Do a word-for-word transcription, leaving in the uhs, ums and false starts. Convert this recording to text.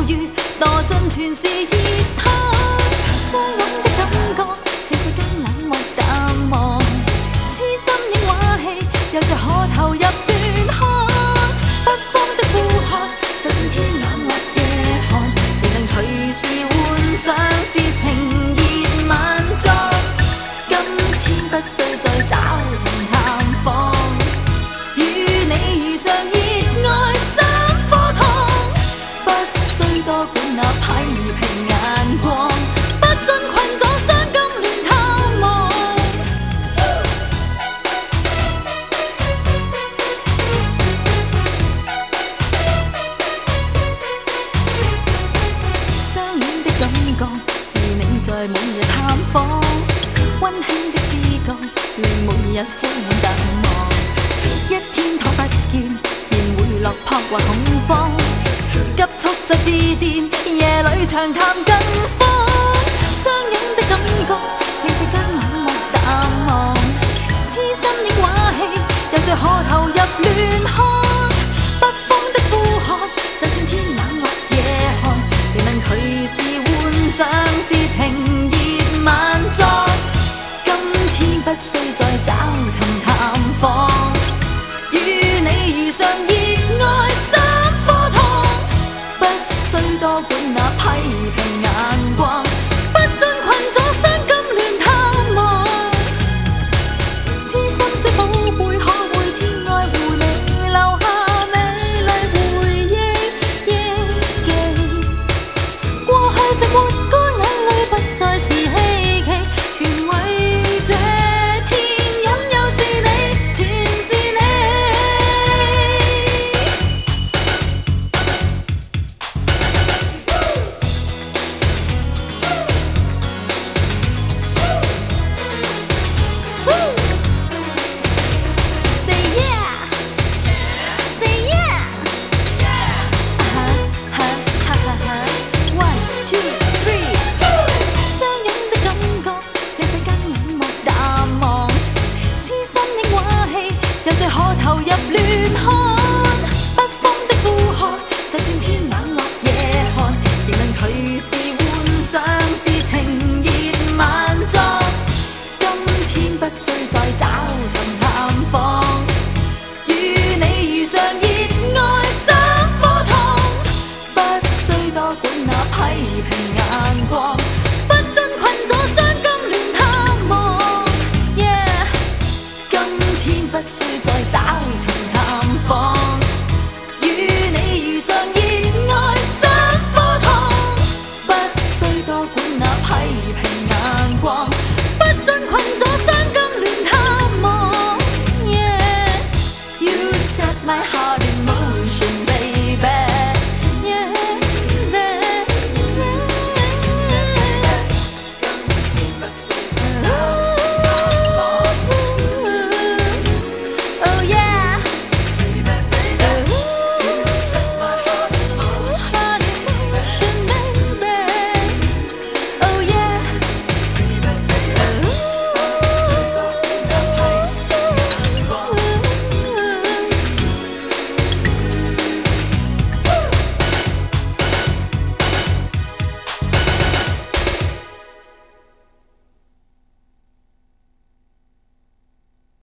遇，墮進全是熱湯。相擁的感覺，你世間冷漠淡忘，痴心影畫戲，有着可投入斷看。北方的呼喝，就算天冷或夜寒，仍能隨時換上是情熱萬狀。今天不需再找尋探訪，與你遇上熱愛三顆糖，不需多管那批評眼光，不准困咗傷感亂探望。相戀的感覺是你在每日探訪，溫馨的知覺令每日呼滿淡忘。一天躺不見，仍會落魄或恐慌，急速再致電，夜裏長談近況。相擁的感覺，你世間冷漠淡忘，痴心影畫戲，有着可投入亂看。